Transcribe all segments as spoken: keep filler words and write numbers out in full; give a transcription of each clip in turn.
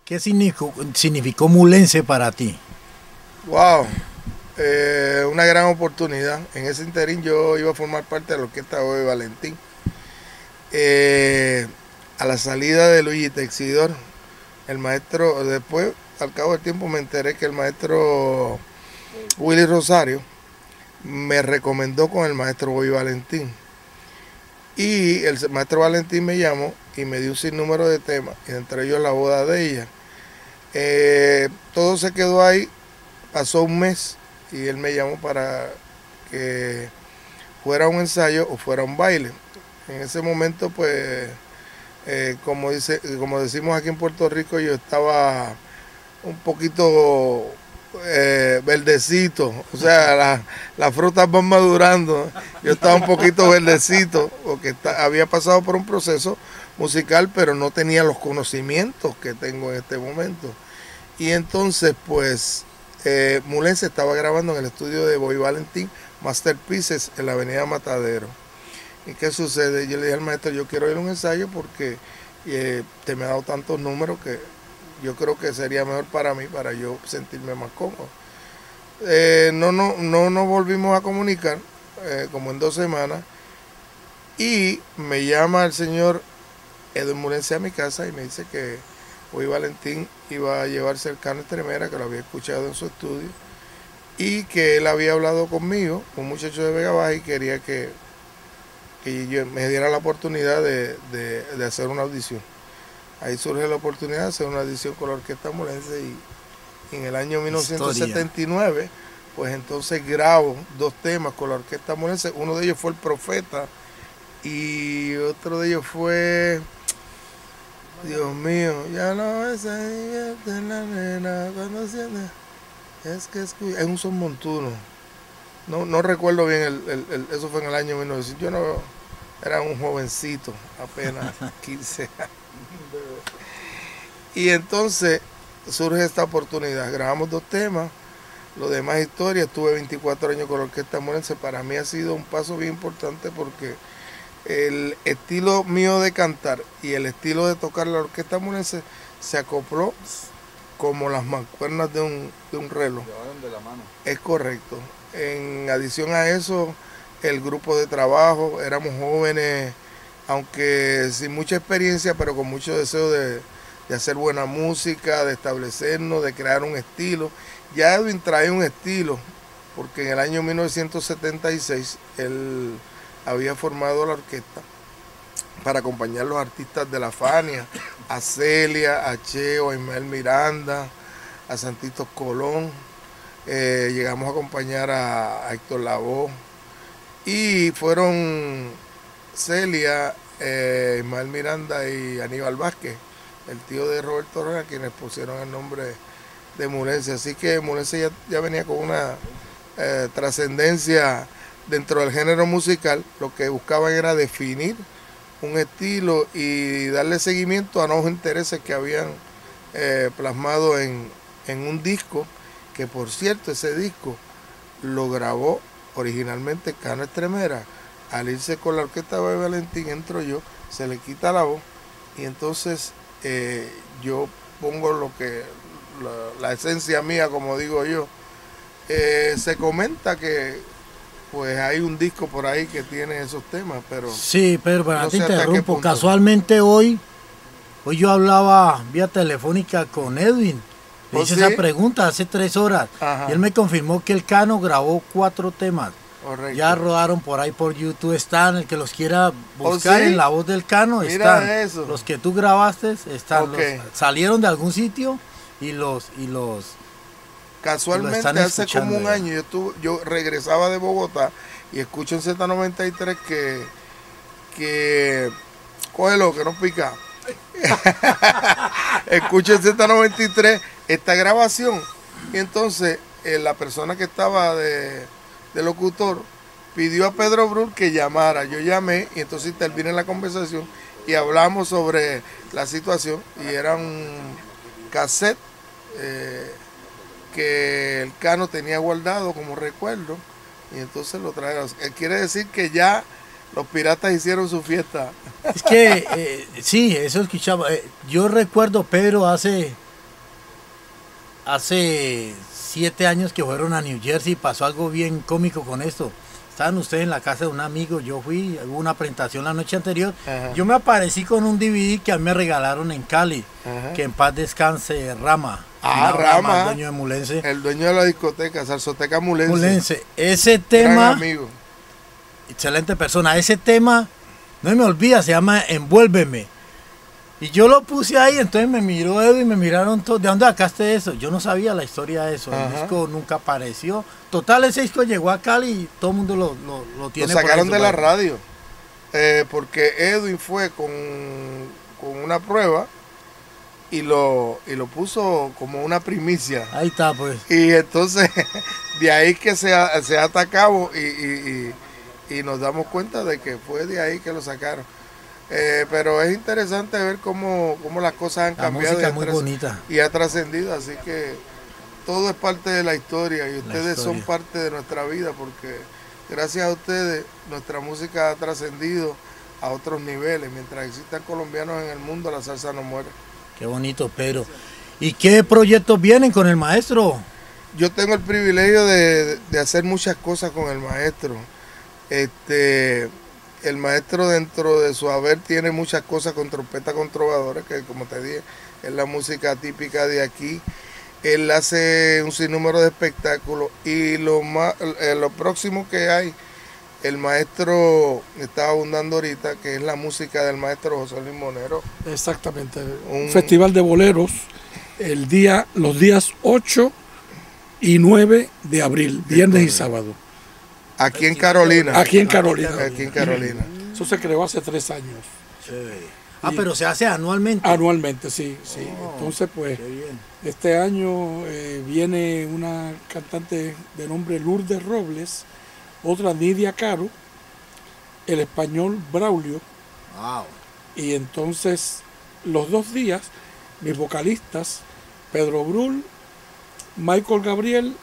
¿Qué significó, significó Mulense para ti? Wow, eh, una gran oportunidad. En ese interín yo iba a formar parte de la orquesta de Valentín. Eh, a la salida de Luigi Texidor, el maestro, después, al cabo del tiempo, me enteré que el maestro Willy Rosario me recomendó con el maestro Bobby Valentín. Y el maestro Valentín me llamó y me dio un sinnúmero de temas, y entre ellos la boda de ella. Eh, todo se quedó ahí, pasó un mes y él me llamó para que fuera un ensayo o fuera un baile. En ese momento, pues, eh, como, dice, como decimos aquí en Puerto Rico, yo estaba un poquito eh, verdecito, o sea, las la frutas van madurando, yo estaba un poquito verdecito, porque está, había pasado por un proceso musical, pero no tenía los conocimientos que tengo en este momento. Y entonces, pues, eh, Mulense estaba grabando en el estudio de Bobby Valentín, Masterpieces, en la avenida Matadero. ¿Y qué sucede? Yo le dije al maestro, yo quiero ir a un ensayo porque eh, te me ha dado tantos números que yo creo que sería mejor para mí, para yo sentirme más cómodo. Eh, no, no, no nos volvimos a comunicar, eh, como en dos semanas, y me llama el señor Edwin Mulense a mi casa y me dice que hoy Valentín iba a llevarse el Cano Estremera, que lo había escuchado en su estudio, y que él había hablado conmigo, un muchacho de Vega Baja, y quería que, que yo me diera la oportunidad de, de, de hacer una audición. Ahí surge la oportunidad de hacer una audición con la Orquesta Mulense, y, y en el año mil novecientos setenta y nueve, Historia. Pues entonces grabo dos temas con la Orquesta Mulense. Uno de ellos fue El Profeta y otro de ellos fue, Dios mío, ya no es la nena cuando siente, es que escucha, es un son montuno. No, no recuerdo bien, el, el, el, eso fue en el año mil novecientos. Yo no era un jovencito, apenas quince años. Y entonces surge esta oportunidad. Grabamos dos temas, lo demás historia. Estuve veinticuatro años con la Orquesta Mulense. Para mí ha sido un paso bien importante porque el estilo mío de cantar y el estilo de tocar la Orquesta Mulense se acopló como las mancuernas de un, de un reloj. Llevaron de la mano. Es correcto. En adición a eso, el grupo de trabajo, éramos jóvenes, aunque sin mucha experiencia, pero con mucho deseo de, de hacer buena música, de establecernos, de crear un estilo. Ya Edwin trae un estilo, porque en el año mil novecientos setenta y seis él había formado la orquesta para acompañar a los artistas de la Fania, a Celia, a Cheo, a Ismael Miranda, a Santitos Colón. Eh, llegamos a acompañar a, a Héctor Lavoe, y fueron Celia, eh, Ismael Miranda y Aníbal Vázquez, el tío de Roberto Herrera, quienes pusieron el nombre de Mulense. Así que Mulense ya, ya venía con una eh, trascendencia dentro del género musical. Lo que buscaban era definir un estilo y darle seguimiento a nuevos intereses que habían eh, plasmado en, en un disco, que por cierto ese disco lo grabó originalmente Cano Estremera. Al irse con la Orquesta de Valentín, entro yo, se le quita la voz y entonces eh, yo pongo lo que la, la esencia mía, como digo yo. Eh, se comenta que pues hay un disco por ahí que tiene esos temas, pero sí, pero para no te sé hasta qué interrumpo, punto. casualmente hoy hoy yo hablaba vía telefónica con Edwin. Le ¿Oh, hice sí? esa pregunta hace tres horas. Ajá. Y él me confirmó que el Cano grabó cuatro temas. Correcto. Ya rodaron por ahí por YouTube, están, el que los quiera buscar, ¿Oh, sí? en La Voz del Cano, Mira están. eso. Los que tú grabaste están, Okay. los, salieron de algún sitio y los y los Casualmente lo están hace escuchando como un ya. año yo, estuve, yo regresaba de Bogotá y escucho en Z noventa y tres que, que cógelo que no pica. Escucho en Z noventa y tres esta grabación y entonces eh, la persona que estaba de, de locutor pidió a Pedro Brul que llamara. Yo llamé y entonces intervine en la conversación y hablamos sobre la situación, y era un cassette eh, que el Cano tenía guardado como recuerdo, y entonces lo trajeron. Quiere decir que ya los piratas hicieron su fiesta. Es que eh, sí, eso escuchaba. Eh, yo recuerdo, Pedro, hace hace siete años que fueron a New Jersey, pasó algo bien cómico con esto. Estaban ustedes en la casa de un amigo, yo fui, hubo una presentación la noche anterior. Ajá. Yo me aparecí con un D V D que a mí me regalaron en Cali, Ajá. que en paz descanse Rama. Ah, Rama, el dueño de Mulense. El dueño de la discoteca, Salsoteca Mulense. Mulense. Ese tema, amigo. Excelente persona, ese tema, no me olvida, se llama Envuélveme. Y yo lo puse ahí, entonces me miró Edu y me miraron todos. ¿De dónde sacaste eso? Yo no sabía la historia de eso. Ajá. El disco nunca apareció. Total, ese disco llegó a Cali y todo el mundo lo, lo, lo tiene. Lo sacaron de la radio. Eh, porque Edwin fue con, con una prueba y lo, y lo puso como una primicia. Ahí está, pues. Y entonces, de ahí que se, se ata a cabo y, y, y, y nos damos cuenta de que fue de ahí que lo sacaron. Eh, pero es interesante ver cómo, cómo las cosas han la cambiado música y, muy bonita. y ha trascendido, así que todo es parte de la historia y ustedes historia. son parte de nuestra vida porque gracias a ustedes nuestra música ha trascendido a otros niveles. Mientras existan colombianos en el mundo, la salsa no muere. Qué bonito, Pedro. ¿Y qué proyectos vienen con el maestro? Yo tengo el privilegio de, de hacer muchas cosas con el maestro. Este... El maestro dentro de su haber tiene muchas cosas con trompeta con trovadores, que como te dije, es la música típica de aquí. Él hace un sinnúmero de espectáculos y lo más, eh, lo próximo que hay, el maestro estaba abundando ahorita, que es la música del maestro José Luis Monero. Exactamente, un, un festival de boleros el día, los días ocho y nueve de abril, viernes y sábado. Aquí en Carolina. Aquí en Carolina. Aquí en Carolina. Eso se creó hace tres años. Sí. Ah, pero se hace anualmente. Anualmente, sí, sí. Oh, entonces, pues, este año eh, viene una cantante de nombre Lourdes Robles, otra Nidia Caro, el español Braulio. Wow. Y entonces, los dos días, mis vocalistas, Pedro Brul, Michael Gabriel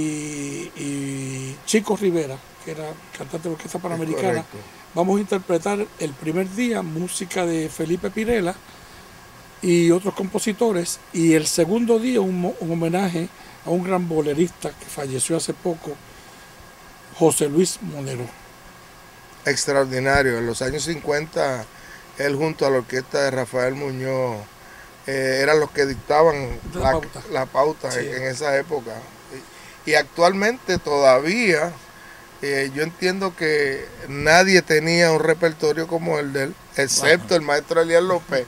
y, y Chico Rivera, que era cantante de la Orquesta Panamericana, vamos a interpretar el primer día música de Felipe Pirela y otros compositores, y el segundo día un, un homenaje a un gran bolerista que falleció hace poco, José Luis Monero. Extraordinario. En los años cincuenta, él junto a la orquesta de Rafael Muñoz eh, eran los que dictaban la, la pauta, la pauta sí. en, en esa época. Y actualmente todavía eh, yo entiendo que nadie tenía un repertorio como el de él, excepto wow. el maestro Elías López.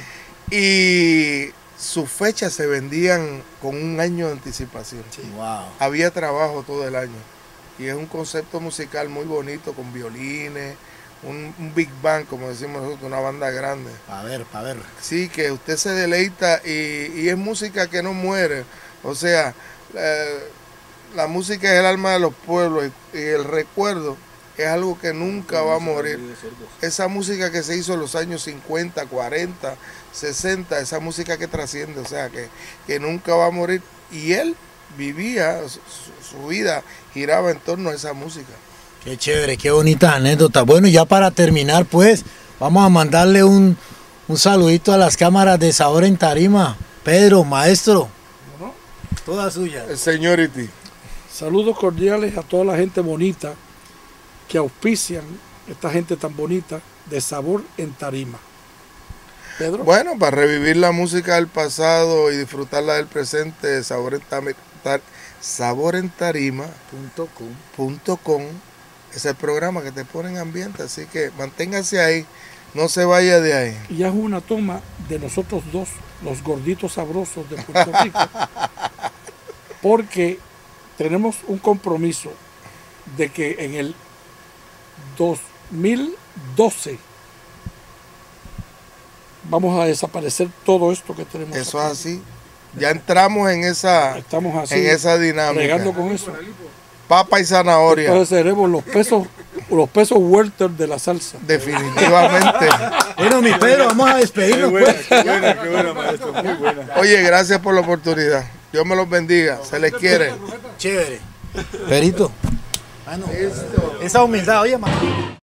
Y sus fechas se vendían con un año de anticipación. Sí. Wow. Había trabajo todo el año. Y es un concepto musical muy bonito, con violines, un, un big band, como decimos nosotros, una banda grande. Para ver, para ver. Sí, que usted se deleita y, y es música que no muere. O sea, eh, la música es el alma de los pueblos y, y el recuerdo es algo que nunca va a morir. Esa música que se hizo en los años cincuenta, cuarenta, sesenta, esa música que trasciende, o sea, que, que nunca va a morir. Y él vivía, su, su vida giraba en torno a esa música. Qué chévere, qué bonita anécdota. Bueno, ya para terminar, pues, vamos a mandarle un, un saludito a las cámaras de Sabor en Tarima. Pedro, maestro, ¿no? Toda suya. El señority. Saludos cordiales a toda la gente bonita que auspician esta gente tan bonita de Sabor en Tarima. Pedro. Bueno, para revivir la música del pasado y disfrutarla del presente, Sabor en, Tar Tar sabor en tarima punto com es el programa que te pone en ambiente, así que manténgase ahí, no se vaya de ahí. Y es una toma de nosotros dos, los gorditos sabrosos de Puerto Rico, porque tenemos un compromiso de que en el dos mil doce vamos a desaparecer todo esto que tenemos. Eso aquí. Es así. Ya entramos en esa, Estamos así, en esa dinámica. Regando con eso. Papa y zanahoria. Entonces seremos los pesos, los pesos welter de la salsa. Definitivamente. Bueno, mi Pedro, vamos a despedirnos. Qué buena, pues. qué buena, qué buena, maestro. Muy buena. Oye, gracias por la oportunidad. Dios me los bendiga. Se les quiere. Chévere. Perito. Ah, no. Esa humildad, oye, man.